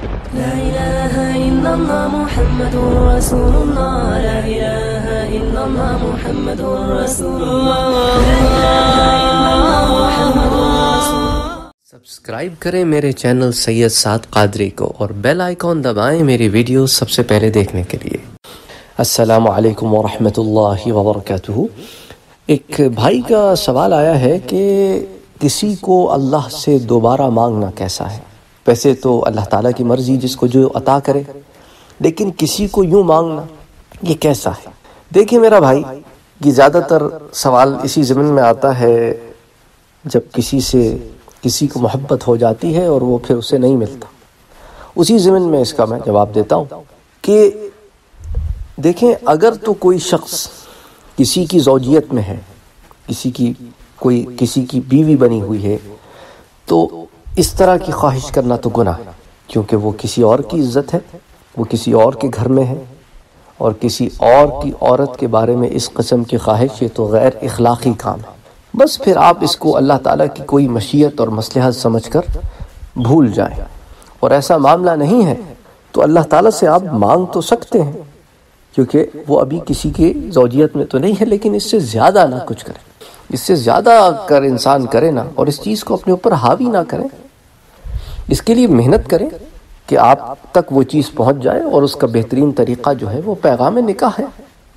لا إله إلا الله محمد رسول الله لا إله إلا الله محمد رسول الله لا إله إلا الله محمد رسول الله. سبسکرائب کریں میرے چینل سید سعد قادری کو اور بیل آئیکن دبائیں میری ویڈیو سب سے پہلے دیکھنے کے لیے. السلام علیکم ورحمۃ اللہ وبرکاتہ. ایک بھائی کا سوال آیا ہے کہ کسی کو اللہ سے دوبارہ مانگنا کیسا ہے؟ ویسے تو اللہ تعالیٰ کی مرضی جس کو جو عطا کرے، لیکن کسی کو یوں مانگنا یہ کیسا ہے؟ دیکھیں میرا بھائی، یہ زیادہ تر سوال اسی ضمن میں آتا ہے جب کسی کو محبت ہو جاتی ہے اور وہ پھر اسے نہیں ملتا. اسی ضمن میں اس کا میں جواب دیتا ہوں کہ دیکھیں، اگر تو کوئی شخص کسی کی زوجیت میں ہے، کسی کی بیوی بنی ہوئی ہے، تو اس طرح کی خواہش کرنا تو گناہ ہے، کیونکہ وہ کسی اور کی عزت ہے، وہ کسی اور کے گھر میں ہے، اور کسی اور کی عورت کے بارے میں اس قسم کی خواہش، یہ تو غیر اخلاقی کام ہے. بس پھر آپ اس کو اللہ تعالیٰ کی کوئی مشیت اور مصلحت سمجھ کر بھول جائیں. اور ایسا معاملہ نہیں ہے تو اللہ تعالیٰ سے آپ مانگ تو سکتے ہیں، کیونکہ وہ ابھی کسی کی زوجیت میں تو نہیں ہے، لیکن اس سے زیادہ نہ کچھ کریں. اس سے زیادہ کر انسان کرے نا، اور اس چیز کو اپنے اوپر حاوی نہ کریں. اس کے لیے محنت کریں کہ آپ تک وہ چیز پہنچ جائے، اور اس کا بہترین طریقہ جو ہے وہ پیغام نکاح ہے.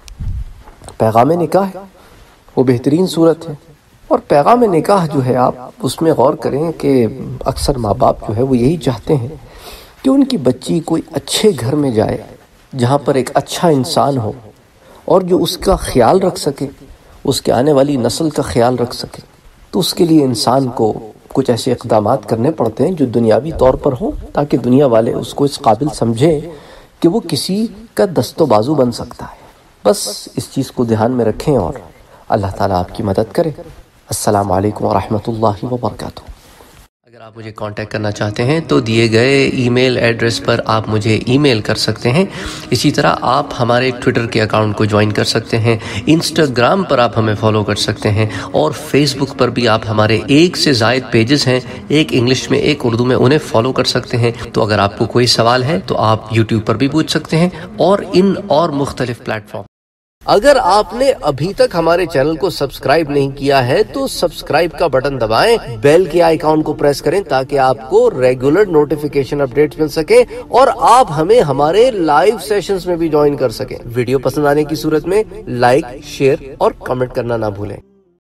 پیغام نکاح ہے، وہ بہترین صورت ہے. اور پیغام نکاح جو ہے، آپ اس میں غور کریں کہ اکثر ماں باپ جو ہے وہ یہی چاہتے ہیں کہ ان کی بچی کوئی اچھے گھر میں جائے، جہاں پر ایک اچھا انسان ہو اور جو اس کا خیال رکھ سکے، اس کے آنے والی نسل کا خیال رکھ سکے. تو اس کے لیے انسان کو کچھ ایسے اقدامات کرنے پڑتے ہیں جو دنیاوی طور پر ہوں، تاکہ دنیا والے اس کو اس قابل سمجھیں کہ وہ کسی کا دست و بازو بن سکتا ہے. بس اس چیز کو دھیان میں رکھیں اور اللہ تعالیٰ آپ کی مدد کرے. السلام علیکم ورحمۃ اللہ وبرکاتہ. اگر آپ مجھے کانٹیکٹ کرنا چاہتے ہیں تو دیے گئے ای میل ایڈریس پر آپ مجھے ای میل کر سکتے ہیں. اسی طرح آپ ہمارے ٹویٹر کے اکاؤنٹ کو جوائن کر سکتے ہیں، انسٹاگرام پر آپ ہمیں فالو کر سکتے ہیں، اور فیس بک پر بھی آپ ہمارے 1 سے زائد پیجز ہیں، ایک انگلش میں ایک اردو میں، انہیں فالو کر سکتے ہیں. تو اگر آپ کو کوئی سوال ہے تو آپ یوٹیوب پر بھی پوچھ سکتے ہیں، اور مختلف پلیٹ فارم. اگر آپ نے ابھی تک ہمارے چینل کو سبسکرائب نہیں کیا ہے تو سبسکرائب کا بٹن دبائیں، بیل کے آئیکن کو پریس کریں تاکہ آپ کو ریگولر نوٹیفیکیشن اپڈیٹس مل سکے، اور آپ ہمیں ہمارے لائیو سیشنز میں بھی جوائن کر سکیں. ویڈیو پسند آنے کی صورت میں لائک، شیئر اور کمنٹ کرنا نہ بھولیں.